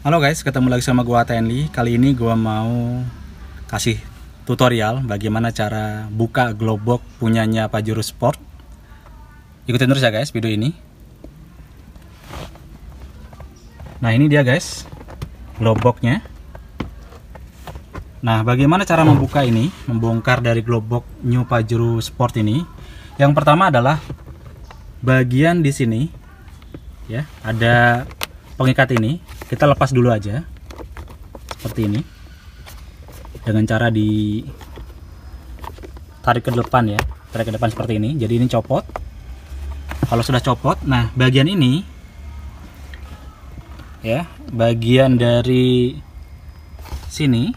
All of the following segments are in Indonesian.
Halo guys, ketemu lagi sama gua Tenli. Kali ini gua mau kasih tutorial bagaimana cara buka glowbox punyanya Pajero Sport. Ikutin terus ya guys video ini. Nah, ini dia guys glowboxnya. Nah, bagaimana cara membuka ini, membongkar dari glowbox new Pajero Sport ini? Yang pertama adalah bagian di sini ya, ada pengikat ini. Kita lepas dulu aja seperti ini dengan cara ditarik ke depan ya, tarik ke depan seperti ini. Jadi ini copot. Kalau sudah copot, nah bagian ini ya, bagian dari sini,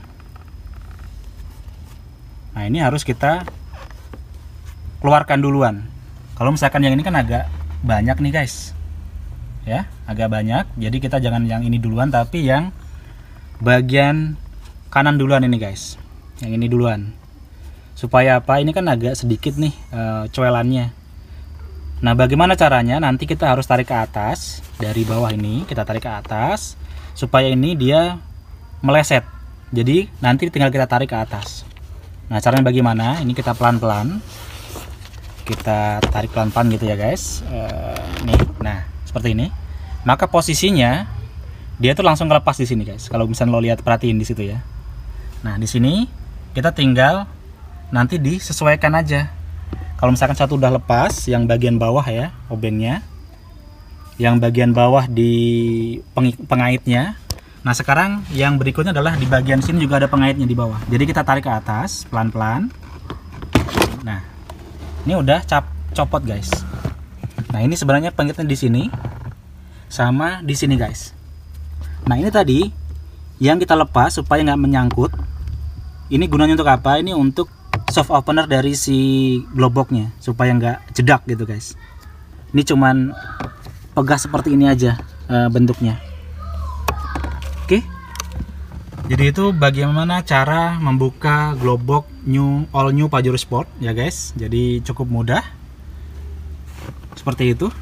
nah ini harus kita keluarkan duluan. Kalau misalkan yang ini kan agak banyak nih guys ya, agak banyak, jadi kita jangan yang ini duluan, tapi yang bagian kanan duluan ini guys, yang ini duluan. Supaya apa? Ini kan agak sedikit nih coelannya. Nah, bagaimana caranya? Nanti kita harus tarik ke atas dari bawah ini, kita tarik ke atas supaya ini dia meleset. Jadi nanti tinggal kita tarik ke atas. Nah, caranya bagaimana? Ini kita pelan-pelan, kita tarik pelan-pelan gitu ya guys. Nih, nah seperti ini. Maka posisinya dia tuh langsung lepas di sini guys. Kalau misalnya lo lihat, perhatiin di situ ya. Nah, di sini kita tinggal nanti disesuaikan aja. Kalau misalkan satu udah lepas, yang bagian bawah ya, obengnya, yang bagian bawah di pengaitnya. Nah, sekarang yang berikutnya adalah di bagian sini juga ada pengaitnya di bawah. Jadi kita tarik ke atas pelan-pelan. Nah, ini udah copot guys. Nah, ini sebenarnya pengaitnya di sini sama di sini guys. Nah, ini tadi yang kita lepas supaya nggak menyangkut. Ini gunanya untuk apa? Ini untuk soft opener dari si glowboxnya supaya nggak jedak gitu guys. Ini cuman pegah seperti ini aja bentuknya. Oke. Jadi itu bagaimana cara membuka glowbox all new Pajero Sport ya guys. Jadi cukup mudah. Seperti itu.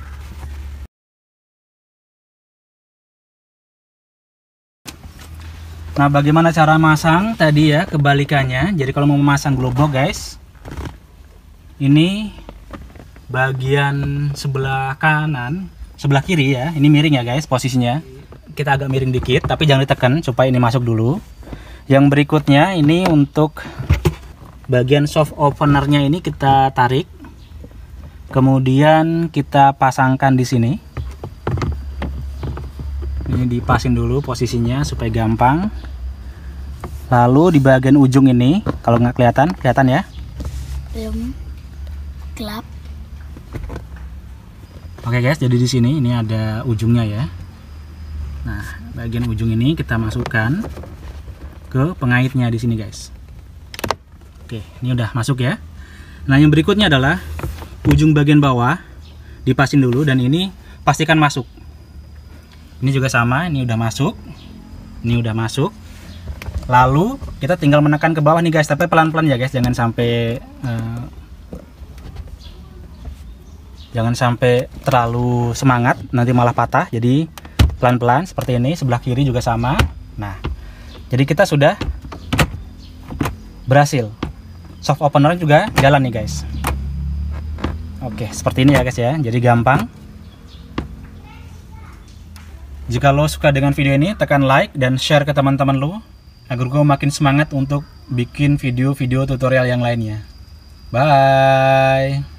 Nah, bagaimana cara masang tadi ya, kebalikannya. Jadi kalau mau memasang glowbox guys, ini bagian sebelah kanan, sebelah kiri ya, ini miring ya guys posisinya. Kita agak miring dikit, tapi jangan ditekan supaya ini masuk dulu. Yang berikutnya ini untuk bagian soft openernya, ini kita tarik, kemudian kita pasangkan di sini. Ini dipasin dulu posisinya supaya gampang. Lalu di bagian ujung ini, kalau nggak kelihatan ya? Belum gelap. Oke guys, jadi di sini ini ada ujungnya ya. Nah, bagian ujung ini kita masukkan ke pengaitnya di sini guys. Oke, ini udah masuk ya. Nah, yang berikutnya adalah ujung bagian bawah dipasin dulu, dan ini pastikan masuk. Ini juga sama, ini udah masuk. Ini udah masuk. Lalu kita tinggal menekan ke bawah nih guys, tapi pelan-pelan ya guys, jangan sampai terlalu semangat, nanti malah patah. Jadi pelan-pelan seperti ini, sebelah kiri juga sama. Nah, jadi kita sudah berhasil. Soft opener juga jalan nih guys. Oke, seperti ini ya guys ya, jadi gampang. Jika lo suka dengan video ini, tekan like dan share ke teman-teman lo agar gue makin semangat untuk bikin video-video tutorial yang lainnya. Bye.